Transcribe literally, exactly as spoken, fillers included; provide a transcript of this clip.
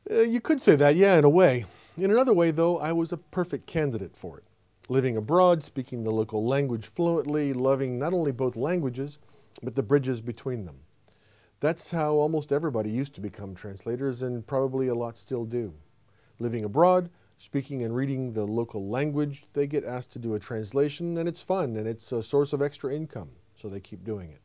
Uh, you could say that, yeah, in a way. In another way, though, I was a perfect candidate for it. Living abroad, speaking the local language fluently, loving not only both languages, but the bridges between them. That's how almost everybody used to become translators, and probably a lot still do. Living abroad, speaking and reading the local language, they get asked to do a translation, and it's fun, and it's a source of extra income, so they keep doing it.